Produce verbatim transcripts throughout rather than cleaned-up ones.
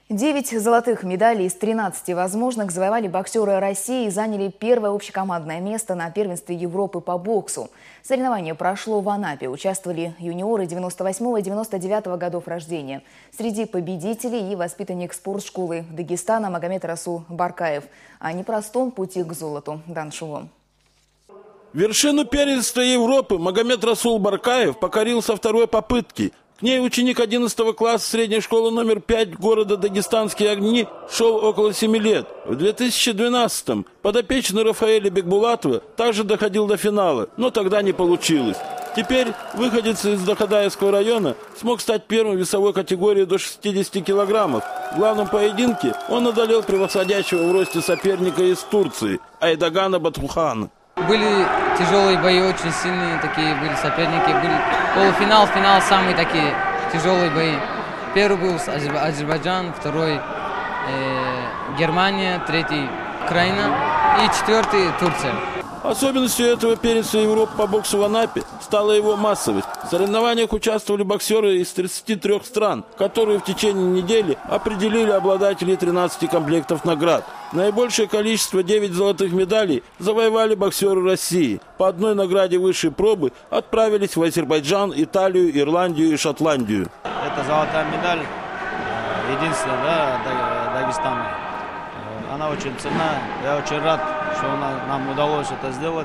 Девять золотых медалей из тринадцати возможных завоевали боксеры России и заняли первое общекомандное место на первенстве Европы по боксу. Соревнование прошло в Анапе. Участвовали юниоры девяносто восьмого и девяносто девятого годов рождения. Среди победителей и воспитанник спортшколы Дагестана Магомед Расул Баркаев. О непростом пути к золоту. Дан Шувон. Вершину первенства Европы Магомед Расул Баркаев покорил со второй попытки. К ней ученик одиннадцатого класса средней школы номер пять города Дагестанские огни шел около семи лет. В две тысячи двенадцатом подопечный Рафаэля Бекбулатова также доходил до финала, но тогда не получилось. Теперь выходец из Дахадаевского района смог стать первым в весовой категории до шестидесяти килограммов. В главном поединке он одолел превосходящего в росте соперника из Турции Айдагана Батухана. Были тяжелые бои, очень сильные такие были соперники. Были полуфинал, финал, самые такие тяжелые бои. Первый был Азербайджан, второй э, Германия, третий Украина и четвертый Турция. Особенностью этого первенства Европы по боксу в Анапе стала его массовость. В соревнованиях участвовали боксеры из тридцати трёх стран, которые в течение недели определили обладателей тринадцати комплектов наград. Наибольшее количество, девять золотых медалей, завоевали боксеры России. По одной награде высшей пробы отправились в Азербайджан, Италию, Ирландию и Шотландию. Это золотая медаль, единственная, да, Дагестана. Она очень ценна. Я очень рад, что нам удалось это сделать.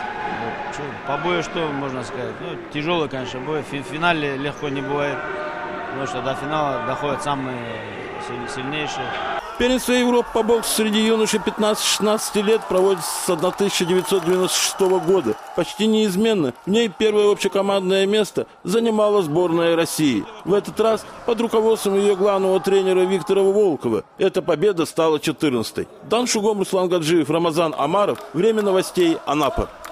По бою что можно сказать? Ну, тяжелый, конечно, бой. В финале легко не бывает, потому что до финала доходят самые сильнейшие. Первенство Европы по боксу среди юношей пятнадцати-шестнадцати лет проводится с тысяча девятьсот девяносто шестого года. Почти неизменно в ней первое общекомандное место занимала сборная России. В этот раз под руководством ее главного тренера Виктора Волкова эта победа стала четырнадцатой. Дан Шувон, Руслан Гаджиев, Рамазан Амаров. Время новостей. Анапа.